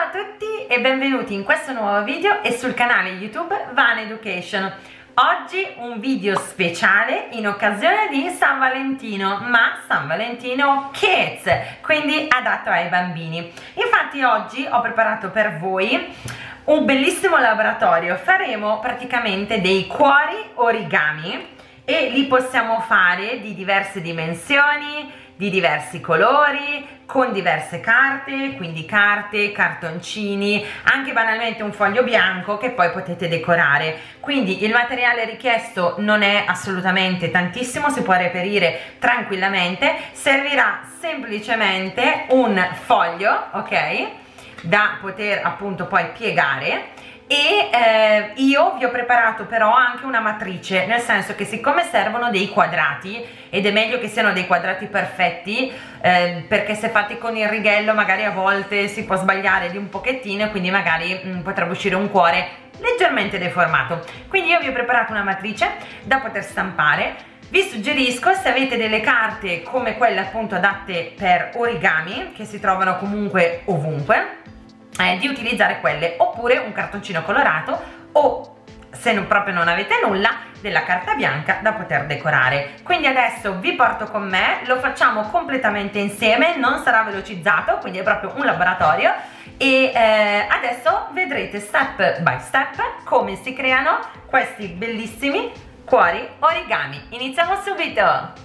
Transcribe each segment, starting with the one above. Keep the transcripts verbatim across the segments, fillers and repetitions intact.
Ciao a tutti e benvenuti in questo nuovo video e sul canale YouTube Vane Education. Oggi un video speciale in occasione di San Valentino, ma San Valentino Kids, quindi adatto ai bambini. Infatti oggi ho preparato per voi un bellissimo laboratorio. Faremo praticamente dei cuori origami e li possiamo fare di diverse dimensioni, di diversi colori, con diverse carte, quindi carte, cartoncini, anche banalmente un foglio bianco che poi potete decorare. Quindi il materiale richiesto non è assolutamente tantissimo, si può reperire tranquillamente. Servirà semplicemente un foglio, ok, da poter appunto poi piegare. E eh, io vi ho preparato però anche una matrice, nel senso che siccome servono dei quadrati, ed è meglio che siano dei quadrati perfetti, eh, perché se fatti con il righello magari a volte si può sbagliare di un pochettino e quindi magari mh, potrebbe uscire un cuore leggermente deformato. Quindi io vi ho preparato una matrice da poter stampare. Vi suggerisco, se avete delle carte come quelle appunto adatte per origami, che si trovano comunque ovunque, Eh, di utilizzare quelle, oppure un cartoncino colorato, o se non, proprio non avete nulla, della carta bianca da poter decorare. Quindi adesso vi porto con me, lo facciamo completamente insieme, non sarà velocizzato, quindi è proprio un laboratorio e eh, adesso vedrete step by step come si creano questi bellissimi cuori origami. Iniziamo subito!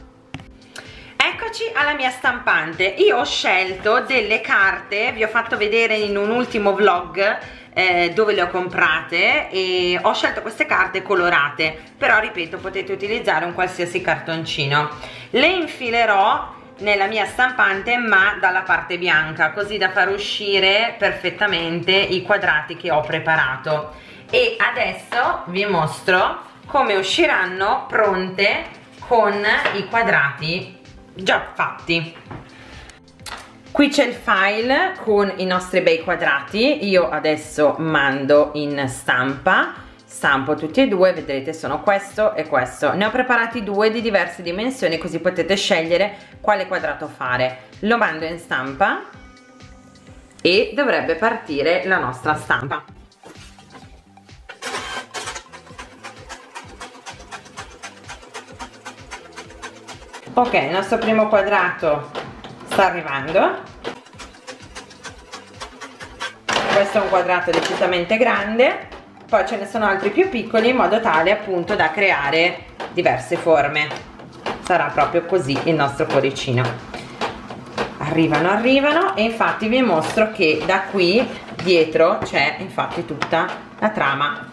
Eccoci alla mia stampante. Io ho scelto delle carte, vi ho fatto vedere in un ultimo vlog eh, dove le ho comprate, e ho scelto queste carte colorate, però ripeto, potete utilizzare un qualsiasi cartoncino. Le infilerò nella mia stampante ma dalla parte bianca, così da far uscire perfettamente i quadrati che ho preparato. E adesso vi mostro come usciranno pronte con i quadrati già fatti. Qui c'è il file con i nostri bei quadrati. Io adesso mando in stampa, stampo tutti e due, vedrete sono questo e questo. Ne ho preparati due di diverse dimensioni, così potete scegliere quale quadrato fare. Lo mando in stampa e dovrebbe partire la nostra stampa. Ok, il nostro primo quadrato sta arrivando. Questo è un quadrato decisamente grande, poi ce ne sono altri più piccoli in modo tale appunto da creare diverse forme. Sarà proprio così il nostro cuoricino. Arrivano, arrivano, e infatti vi mostro che da qui dietro c'è infatti tutta la trama,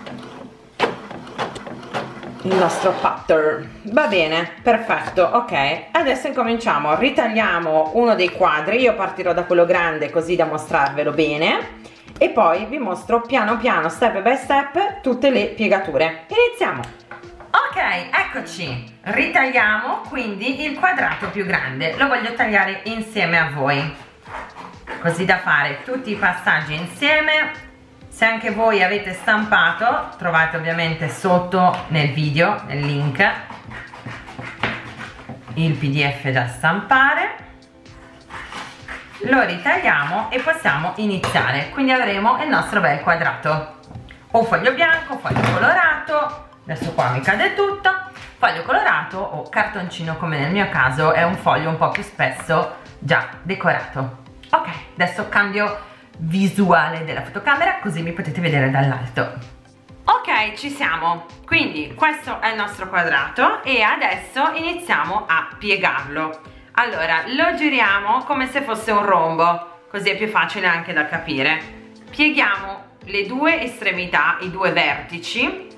il nostro pattern. Va bene, perfetto. Ok, adesso incominciamo. Ritagliamo uno dei quadri. Io partirò da quello grande così da mostrarvelo bene, e poi vi mostro piano piano, step by step, tutte le piegature. Iniziamo. Ok, eccoci. Ritagliamo quindi il quadrato più grande. Lo voglio tagliare insieme a voi, così da fare tutti i passaggi insieme. Se anche voi avete stampato, trovate ovviamente sotto nel video, nel link, il P D F da stampare. Lo ritagliamo e possiamo iniziare. Quindi avremo il nostro bel quadrato. O foglio bianco, foglio colorato, adesso qua mi cade tutto, foglio colorato o cartoncino, come nel mio caso è un foglio un po' più spesso già decorato. Ok, adesso cambio visuale della fotocamera così mi potete vedere dall'alto. Ok, ci siamo. Quindi questo è il nostro quadrato e adesso iniziamo a piegarlo. Allora lo giriamo come se fosse un rombo, così è più facile anche da capire. Pieghiamo le due estremità, i due vertici,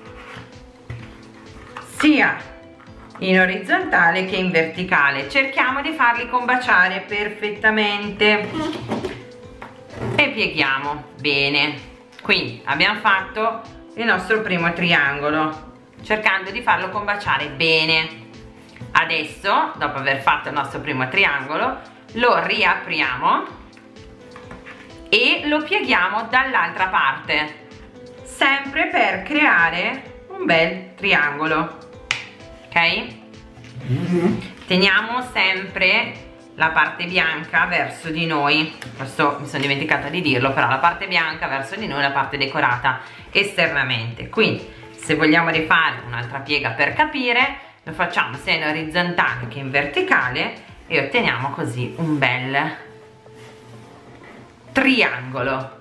sia in orizzontale che in verticale. Cerchiamo di farli combaciare perfettamente e pieghiamo bene. Quindi abbiamo fatto il nostro primo triangolo, cercando di farlo combaciare bene. Adesso, dopo aver fatto il nostro primo triangolo, lo riapriamo e lo pieghiamo dall'altra parte, sempre per creare un bel triangolo. Ok? Teniamo sempre la parte bianca verso di noi. Questo mi sono dimenticata di dirlo, però la parte bianca verso di noi, la parte decorata esternamente. Quindi se vogliamo rifare un'altra piega per capire, lo facciamo sia in orizzontale che in verticale e otteniamo così un bel triangolo.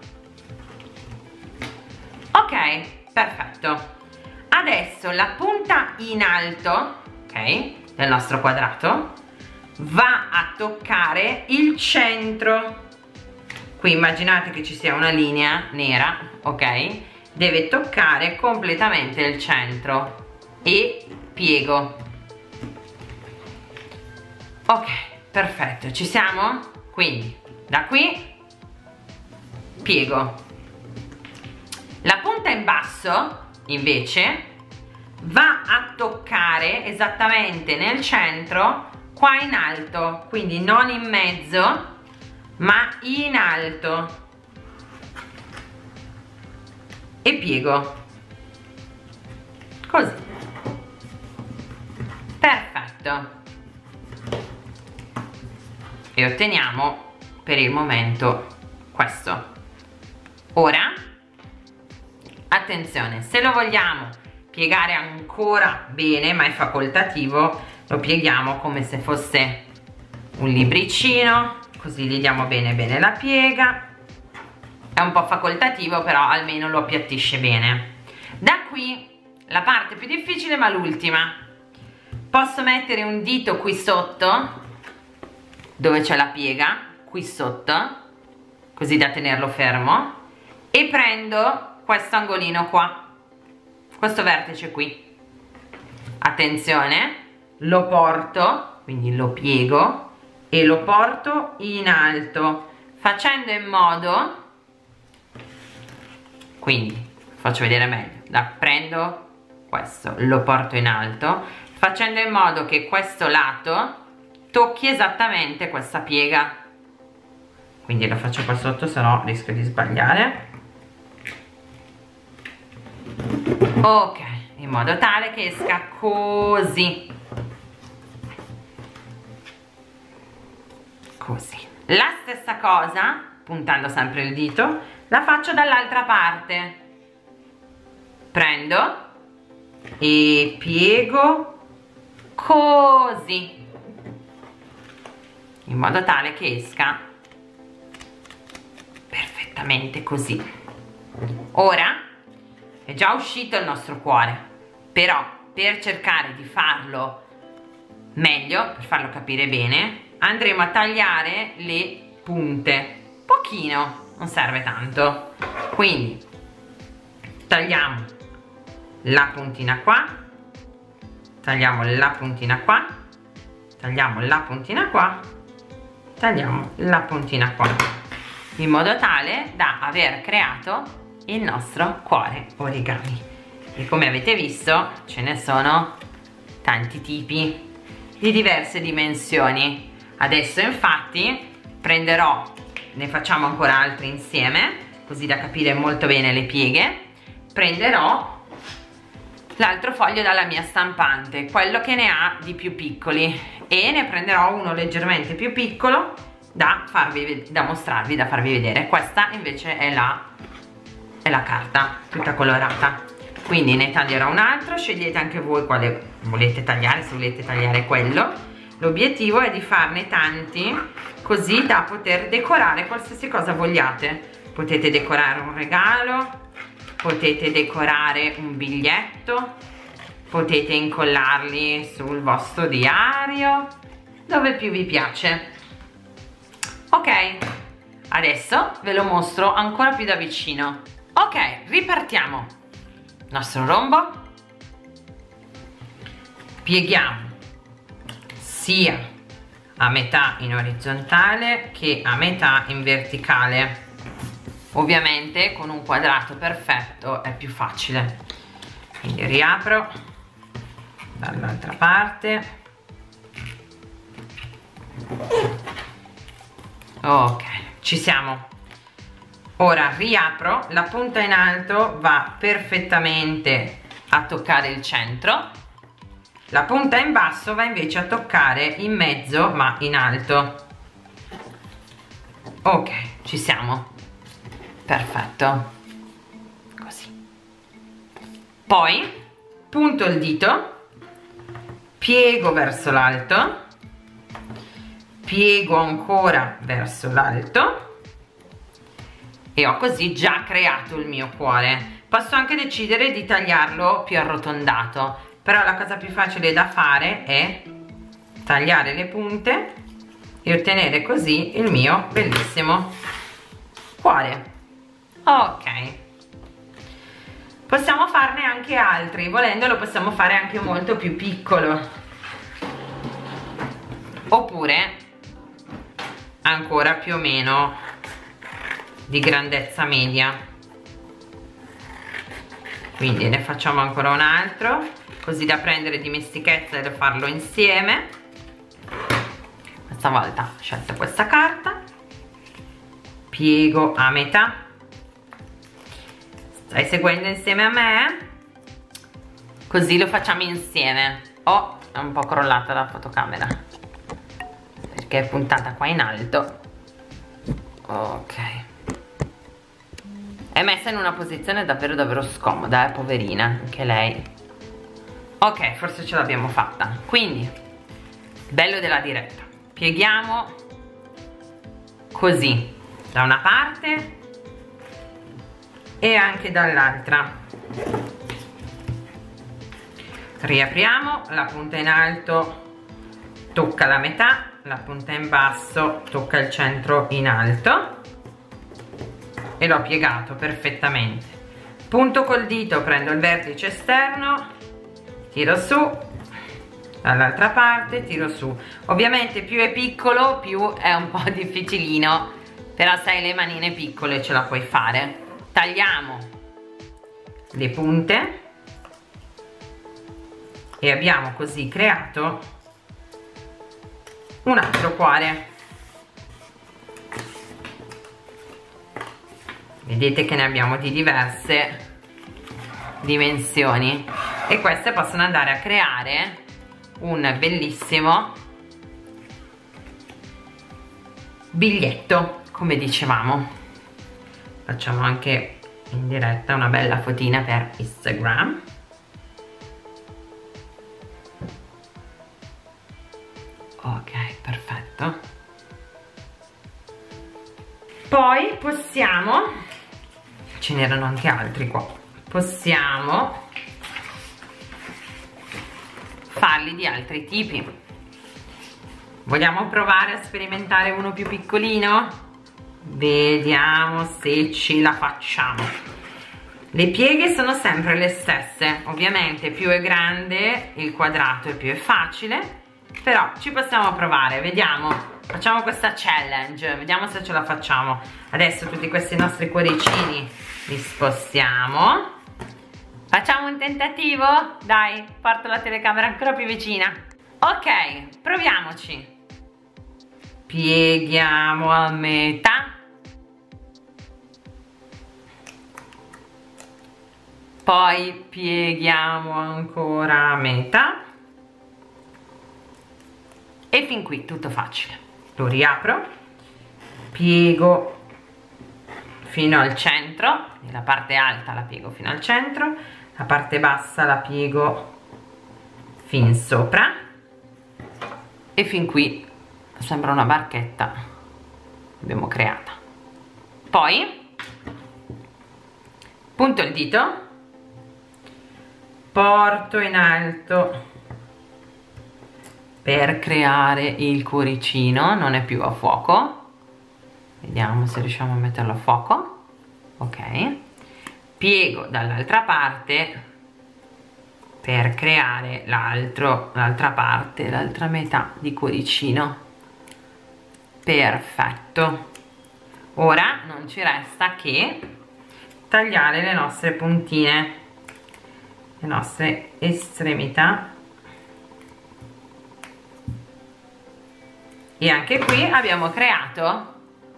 Ok, perfetto. Adesso la punta in alto, ok, del nostro quadrato va a toccare il centro. Qui immaginate che ci sia una linea nera, ok? Deve toccare completamente il centro e piego. Ok, perfetto, ci siamo? Quindi da qui piego. La punta in basso invece va a toccare esattamente nel centro, qua in alto, quindi non in mezzo ma in alto, e piego così. Perfetto, e otteniamo per il momento questo. Ora attenzione, se lo vogliamo piegare ancora bene, ma è facoltativo, lo pieghiamo come se fosse un libricino, così gli diamo bene bene la piega. È un po' facoltativo, però almeno lo appiattisce bene. Da qui la parte più difficile, ma l'ultima. Posso mettere un dito qui sotto, dove c'è la piega, qui sotto, così da tenerlo fermo, e prendo questo angolino qua, questo vertice qui. Attenzione, lo porto, quindi lo piego e lo porto in alto, facendo in modo, quindi faccio vedere meglio, la prendo questo, lo porto in alto, facendo in modo che questo lato tocchi esattamente questa piega. Quindi lo faccio qua sotto, se no rischio di sbagliare. Ok, in modo tale che esca così, così. La stessa cosa, puntando sempre il dito, la faccio dall'altra parte. Prendo e piego così, in modo tale che esca perfettamente così. Ora è già uscito il nostro cuore, però per cercare di farlo meglio, per farlo capire bene, andremo a tagliare le punte, pochino, non serve tanto. Quindi tagliamo la puntina qua, tagliamo la puntina qua, tagliamo la puntina qua, tagliamo la puntina qua, in modo tale da aver creato il nostro cuore origami. E come avete visto ce ne sono tanti tipi di diverse dimensioni. Adesso infatti prenderò, ne facciamo ancora altri insieme così da capire molto bene le pieghe. Prenderò l'altro foglio dalla mia stampante, quello che ne ha di più piccoli, e ne prenderò uno leggermente più piccolo da farvi, da mostrarvi, da farvi vedere. Questa invece è la è la carta tutta colorata, quindi ne taglierò un altro. Scegliete anche voi quale volete tagliare, se volete tagliare quello. L'obiettivo è di farne tanti così da poter decorare qualsiasi cosa vogliate. Potete decorare un regalo, potete decorare un biglietto, potete incollarli sul vostro diario, dove più vi piace. Ok, adesso ve lo mostro ancora più da vicino. Ok, ripartiamo. Nostro rombo, pieghiamo sia a metà in orizzontale che a metà in verticale. Ovviamente con un quadrato perfetto è più facile, quindi riapro dall'altra parte. Ok, ci siamo. Ora riapro, la punta in alto va perfettamente a toccare il centro, la punta in basso va invece a toccare in mezzo ma in alto. Ok, ci siamo. Perfetto. Così. Poi punto il dito, piego verso l'alto, piego ancora verso l'alto e ho così già creato il mio cuore. Posso anche decidere di tagliarlo più arrotondato, però la cosa più facile da fare è tagliare le punte e ottenere così il mio bellissimo cuore. Ok, possiamo farne anche altri, volendo lo possiamo fare anche molto più piccolo, oppure ancora più o meno di grandezza media. Quindi ne facciamo ancora un altro, così da prendere dimestichezza e da farlo insieme. Questa volta ho scelto questa carta, piego a metà. Stai seguendo insieme a me? Così lo facciamo insieme. Oh, è un po' crollata la fotocamera perché è puntata qua in alto. Ok, è messa in una posizione davvero davvero scomoda, eh, poverina, anche lei. Ok, forse ce l'abbiamo fatta. Quindi, bello della diretta, pieghiamo così da una parte e anche dall'altra. Riapriamo, la punta in alto tocca la metà, la punta in basso tocca il centro in alto e l'ho piegato perfettamente. Punto col dito, prendo il vertice esterno, tiro su, dall'altra parte tiro su. Ovviamente più è piccolo più è un po' difficilino, però se hai le manine piccole ce la puoi fare. Tagliamo le punte e abbiamo così creato un altro cuore. Vedete che ne abbiamo di diverse dimensioni e queste possono andare a creare un bellissimo biglietto, come dicevamo. Facciamo anche in diretta una bella fotina per Instagram. Ok, perfetto. Poi possiamo, ce n'erano anche altri qua, possiamo farli di altri tipi. Vogliamo provare a sperimentare uno più piccolino? Vediamo se ce la facciamo. Le pieghe sono sempre le stesse, ovviamente più è grande il quadrato e più è facile, però ci possiamo provare, vediamo, facciamo questa challenge, vediamo se ce la facciamo. Adesso tutti questi nostri cuoricini li spostiamo, facciamo un tentativo, dai, porto la telecamera ancora più vicina. Ok, proviamoci. Pieghiamo a metà, poi pieghiamo ancora a metà e fin qui tutto facile. Lo riapro, piego fino al centro, la parte alta la piego fino al centro, la parte bassa la piego fin sopra e fin qui sembra una barchetta l'abbiamo creata. Poi punto il dito, porto in alto per creare il cuoricino, non è più a fuoco, vediamo se riusciamo a metterlo a fuoco. Ok, piego dall'altra parte per creare l'altro, l'altra parte, l'altra metà di cuoricino. Perfetto, ora non ci resta che tagliare le nostre puntine, le nostre estremità, e anche qui abbiamo creato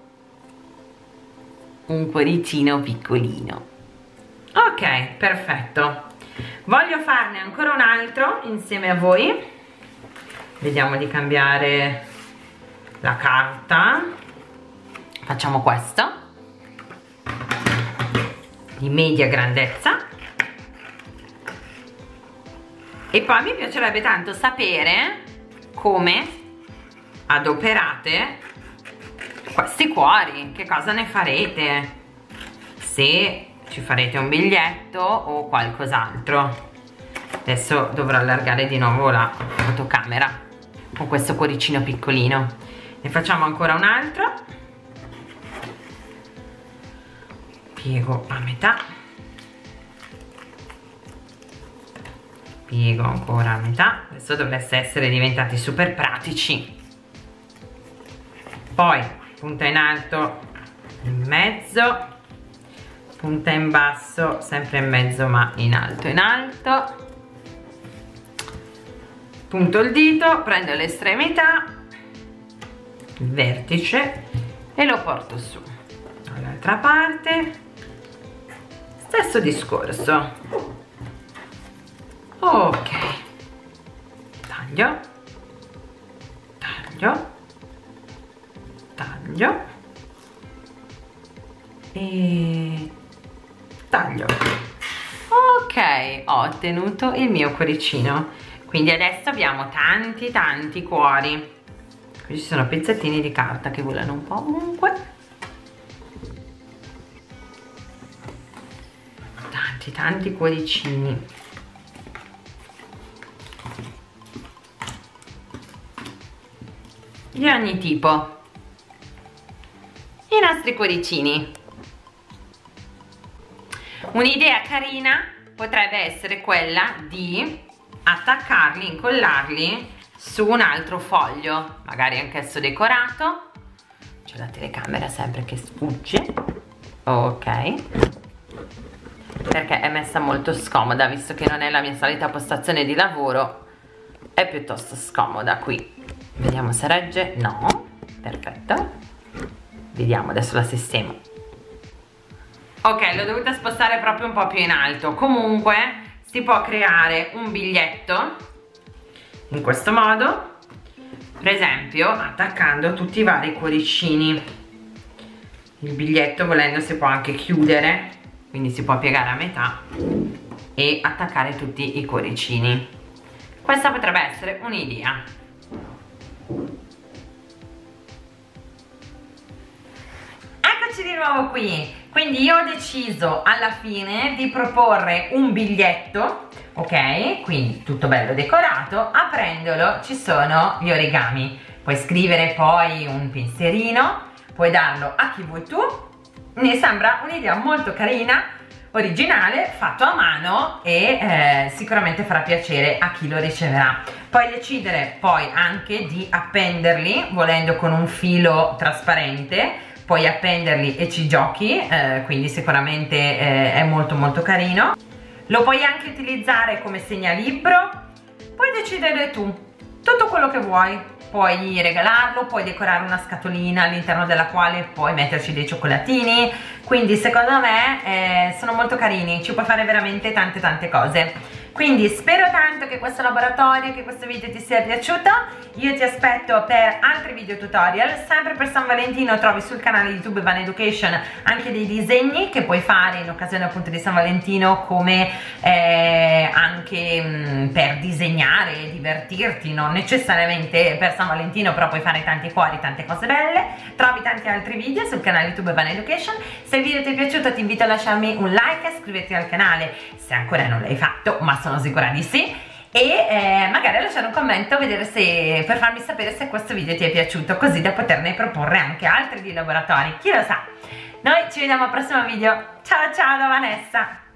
un cuoricino piccolino. Ok, perfetto. Voglio farne ancora un altro insieme a voi. Vediamo di cambiare la carta. facciamo questo di media grandezza e poi mi piacerebbe tanto sapere come adoperate questi cuori, che cosa ne farete, se ci farete un biglietto o qualcos'altro. Adesso dovrò allargare di nuovo la fotocamera con questo cuoricino piccolino. Ne facciamo ancora un altro, piego a metà, piego ancora a metà. Adesso dovreste essere diventati super pratici. Poi punta in alto, in mezzo, punta in basso, sempre in mezzo ma in alto, in alto. Punto il dito, prendo l'estremità, il vertice e lo porto su. Dall'altra parte, stesso discorso. Ok, taglio, taglio, taglio e taglio. Ok, ho ottenuto il mio cuoricino. Quindi adesso abbiamo tanti tanti cuori. Qui ci sono pezzettini di carta che volano un po' ovunque. Tanti tanti cuoricini. Di ogni tipo. I nostri cuoricini. Un'idea carina potrebbe essere quella di attaccarli, incollarli su un altro foglio, magari anch'esso decorato. C'è la telecamera sempre che sfugge. Ok, perché è messa molto scomoda, visto che non è la mia solita postazione di lavoro, è piuttosto scomoda qui. Vediamo se regge. No, perfetto. Vediamo, adesso la sistemo. Ok, l'ho dovuta spostare proprio un po' più in alto. Comunque si può creare un biglietto in questo modo, per esempio attaccando tutti i vari cuoricini. Il biglietto, volendo, si può anche chiudere, quindi si può piegare a metà e attaccare tutti i cuoricini. Questa potrebbe essere un'idea. Eccoci di nuovo qui. Quindi io ho deciso alla fine di proporre un biglietto, ok? Quindi tutto bello decorato. Aprendolo ci sono gli origami. Puoi scrivere poi un pensierino, puoi darlo a chi vuoi tu. Mi sembra un'idea molto carina, originale, fatto a mano e eh, sicuramente farà piacere a chi lo riceverà. Puoi decidere poi anche di appenderli, volendo con un filo trasparente. Puoi appenderli e ci giochi, eh, quindi sicuramente eh, è molto molto carino. Lo puoi anche utilizzare come segnalibro, puoi decidere tu tutto quello che vuoi. Puoi regalarlo, puoi decorare una scatolina all'interno della quale puoi metterci dei cioccolatini, quindi secondo me eh, sono molto carini, ci puoi fare veramente tante tante cose. Quindi spero tanto che questo laboratorio, che questo video ti sia piaciuto. Io ti aspetto per altri video tutorial. Sempre per San Valentino trovi sul canale YouTube Vane Education anche dei disegni che puoi fare in occasione appunto di San Valentino, come eh, anche mh, per disegnare, divertirti, non necessariamente per San Valentino, però puoi fare tanti cuori, tante cose belle. Trovi tanti altri video sul canale YouTube Vane Education. Se il video ti è piaciuto ti invito a lasciarmi un like e iscriverti al canale se ancora non l'hai fatto, ma sono sicura di sì, e eh, magari lasciare un commento, vedere se, per farmi sapere se questo video ti è piaciuto, così da poterne proporre anche altri di laboratori, chi lo sa. Noi ci vediamo al prossimo video. Ciao ciao da Vanessa.